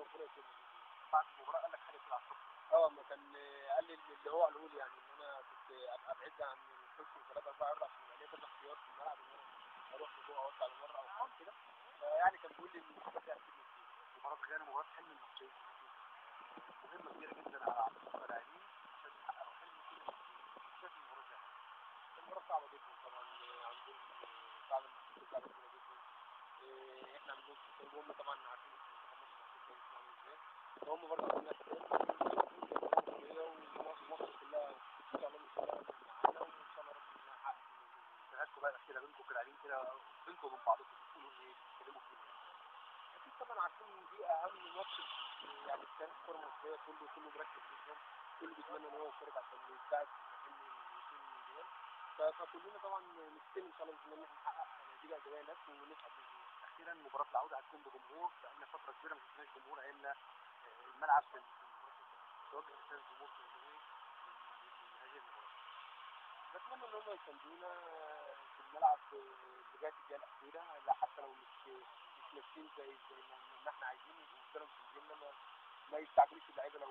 ربنا يكرمك. بعد المباراه قال لك حاجه كده على الصبح؟ ما كان قال لي اللي هو قاله لي يعني ان انا كنت ابقى بعيد عن الخصم 3 4 يارد عشان يبقى ليا كذا اختيار في الملعب ان انا اروح لجوه او اطلع لبره او حاجه كده. يعني كان بيقول لي ان الحاجات دي هتفيدني كتير. مباراه غانا مباراه حلم المصريين مهمه كبيره جدا على عاتق اللاعبين عشان يحققوا حلم كل المصريين. شايف المباراه ازاي؟ المباراه صعبه جدا طبعا. عندهم صعب الماتشات لعبه كبيره جدا. احنا عندهم هم طبعا عارفين اسم منتخب مصر كويس عامل ازاي. فهم برضه عندنا ومصر كلها ان شاء الله بتشتغل معانا وان شاء الله ربنا يحقق. شهادكم بقى الاخيره بينكم كلاعبين كده بينكم وبين بعضكم بتقولوا ايه؟ بتتكلموا فيه ايه؟ اكيد طبعا عارفين ان دي اهم ماتش يعني في تاريخ الكره المصريه. كله مركز جدا. كله بيتمنى ان هو يشارك عشان يساعد في حلم الوصول للمونديال. فكلنا طبعا نستلم ان شاء الله باذن الله ان احنا نحقق نتيجه ايجابيه هناك ونصعد باذن الله. اخيرا مباراه العوده هتكون بجمهور، بقالنا فتره كبيره ما شفناش جمهور عيلنا الملعب في توجه رساله الجمهور في ايه هذه المباراه؟ بتمنى ان هم يساندونا في الملعب اللي جايه في الدقيقه الاخيره. لا حتى لو مش ماشيين زي ما احنا عايزين يفضلوا مسانديننا. ما يستعجلوش اللعيبه لو